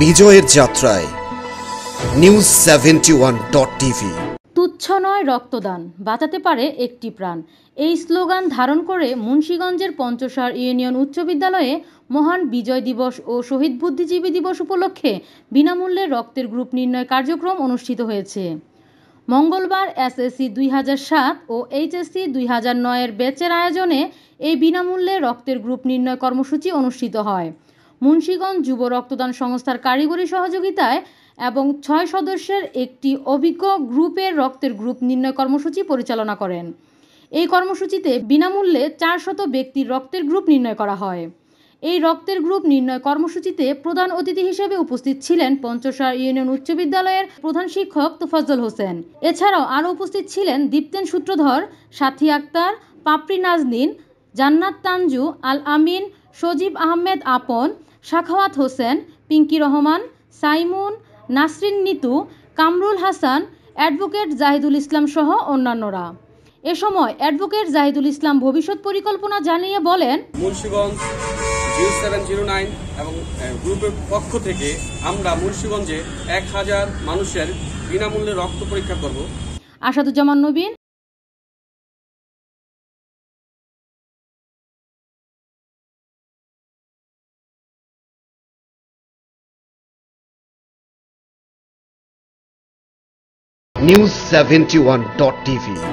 বিজয়ের যাত্রায় news71.tv। তুচ্ছ নয় রক্তদান, বাঁচাতে পারে একটি প্রাণ। এই স্লোগান ধারণ করে মুন্সিগঞ্জের পঞ্চসার ইউনিয়ন উচ্চ বিদ্যালয়ে মহান বিজয় দিবস ও শহীদ বুদ্ধিজীবী দিবস উপলক্ষে বিনামূল্যে রক্তের গ্রুপ নির্ণয় কার্যক্রম অনুষ্ঠিত হয়েছে। মঙ্গলবার এসএসসি 2007 ও এইচএসসি 2009 ব্যাচের আয়োজনে এই বিনামূল্যে রক্তের গ্রুপ নির্ণয় কর্মসূচি অনুষ্ঠিত হয়। মুন্সিগঞ্জ যুব রক্তদান সংস্থার কারিগরি সহযোগিতায় এবং 6 সদস্যের একটি অভিজ্ঞ গ্রুপের রক্তের গ্রুপ নির্ণয় কর্মসূচি পরিচালনা করেন। এই কর্মসূচিতে বিনামূল্যে 400 ব্যক্তির রক্তের গ্রুপ নির্ণয় করা হয়। এই রক্তের গ্রুপ নির্ণয় কর্মসূচিতে প্রধান অতিথি হিসেবে উপস্থিত ছিলেন পঞ্চসার ইউনিয়ন উচ্চ বিদ্যালয়ের প্রধান শিক্ষক তোফাজ্জল হোসেন। এছাড়াও আরও উপস্থিত ছিলেন দীপ্তেন সূত্রধর, সাথী আক্তার, পাপড়ি নাজনীন, জান্নাত তানজু, আল আমিন, সজীব আহমেদ আপন, সাখাওয়াত হোসেন, পিঙ্কি রহমান, সাইমুন, নাসরিন নিতু, কামরুল হাসান, অ্যাডভোকেট জাহিদুল ইসলাম সহ অন্যান্যরা। এ সময় অ্যাডভোকেট জাহিদুল ইসলাম ভবিষ্যৎ পরিকল্পনা জানিয়ে বলেন, মুন্সিগঞ্জ 0709 এবং গ্রুপের পক্ষ থেকে আমরা মুন্সিগঞ্জে 1000 মানুষের বিনামূল্যে রক্ত পরীক্ষা করব। আসাদুজ্জামান নবীন, news71.tv।